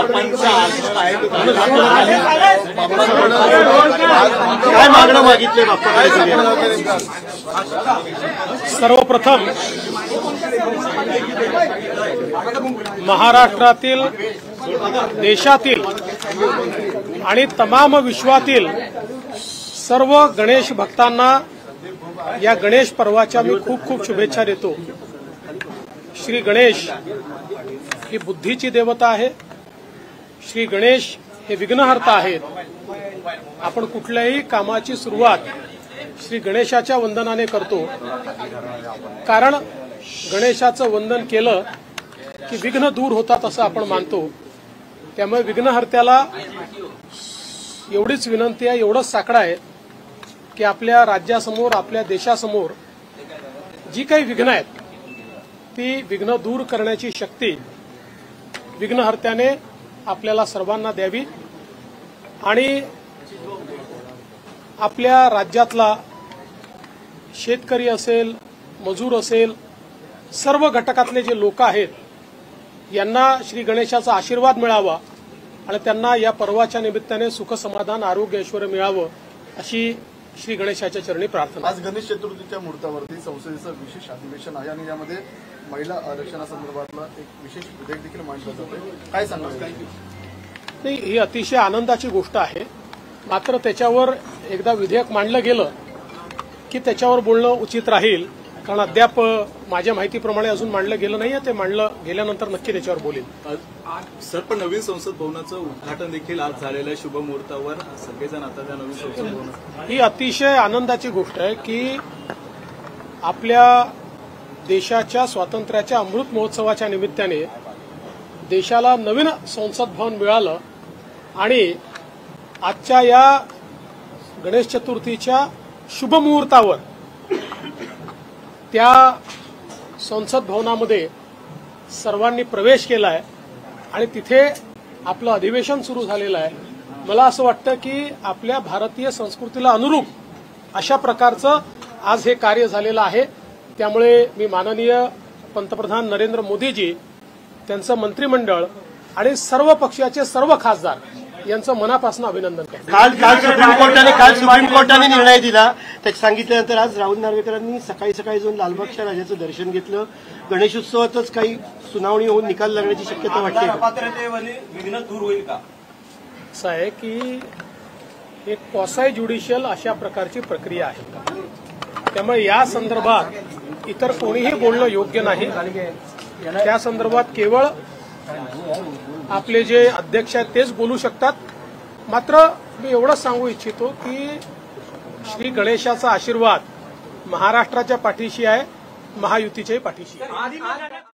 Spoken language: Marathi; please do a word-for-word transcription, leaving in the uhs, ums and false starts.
काय मागणं मागितले बाप्पाकडे? सर्वप्रथम महाराष्ट्रातील, देशातील आणि तमाम विश्वातील सर्व गणेश भक्तांना या गणेश पर्वाच्या मी खूप खूप शुभेच्छा देतो। श्री गणेश ही बुद्धीची देवता आहे। श्री गणेश हे विघ्नहर्ता आहेत। आपण कुठल्याही कामाची सुरुवात श्री गणेशाच्या वंदनाने करतो, कारण गणेशाचं वंदन केलं की विघ्न दूर होतात असं आपण मानतो। त्यामुळे विघ्नहर्त्याला एवढीच विनंती आहे, एवढंच साकडं आहे की आपल्या राज्यासमोर, आपल्या देशासमोर जी काही विघ्न आहेत ती विघ्न दूर करण्याची शक्ती विघ्नहर्त्याने आपल्याला सर्वांना द्यावी आणि आपल्या राज्यातला शेतकरी असेल, मजूर असेल, सर्व घटकातले जे लोक आहेत यांना श्री गणेशाचा आशीर्वाद मिळावा आणि त्यांना या पर्वाच्या निमित्ताने सुख, समाधान, आरोग्य, ऐश्वर्य मिळावं अशी श्री गणेशाच्या चरणी प्रार्थना। आज गणेश चतुर्थीच्या मुहूर्तावरती संसदेचं विशेष अधिवेशन आहे आणि यामध्ये महिला आरक्षणासंदर्भातला एक विशेष विधेयक देखील मांडलं जातंय, काय सांगणार? नाही, ही अतिशय आनंदाची गोष्ट आहे। मात्र त्याच्यावर एकदा विधेयक मांडलं गेलं की त्याच्यावर बोलणं उचित राहील, कारण अद्याप माझ्या माहितीप्रमाणे अजून मांडलं गेलं नाहीये। ते मांडलं गेल्यानंतर नक्की त्याच्यावर बोलेल। सर, पण नवीन संसद भवनाचं उद्घाटन देखील आज झालेलं आहे शुभ मुहूर्तावर। सगळेजण आता त्या नवीन संसद भवनात, ही अतिशय आनंदाची गोष्ट आहे की आपल्या देशाच्या स्वातंत्र्याच्या अमृत महोत्सवाच्या निमित्ताने देशाला नवीन संसद भवन मिळालं आणि आजच्या या गणेश चतुर्थीच्या शुभ मुहूर्तावर त्या संसद भवनामध्ये सर्वांनी प्रवेश केलाय आणि तिथे आपलं अधिवेशन सुरू झालेलं आहे। मला असं वाटतं की आपल्या भारतीय संस्कृतीला अनुरूप अशा प्रकारचं आज हे कार्य झालेलं आहे। त्यामुळे मी माननीय पंतप्रधान नरेंद्र मोदीजी, त्यांचं मंत्रिमंडळ आणि सर्व पक्षाचे सर्व खासदार यांचं मनापासून अभिनंदन करतो। काल काल सुप्रीम कोर्टाने काल सुप्रीम कोर्टाने निर्णय दिला, त्यात सांगितल्यानंतर आज राहुल नार्वेकरांनी सकाळी सकाळी जाऊन लालबागच्या राजाचं दर्शन घेतलं। गणेशोत्सवातच काही सुनावणी होऊन निकाल लागण्याची शक्यता वाटते का? विघ्न दूर होईल का? असं आहे की एक क्वासाय ज्युडिशियल अशा प्रकारची प्रक्रिया आहे, त्यामुळे या संदर्भात इतर कोणीही बोलणं योग्य नाही। त्या संदर्भात केवळ आपले जे अध्यक्ष आहेत तेच बोलू शकतात। मात्र मी एवढंच सांगू इच्छितो की श्री गणेशाचा आशीर्वाद महाराष्ट्राच्या पाठीशी आहे, महायुतीच्याही पाठीशी आहे।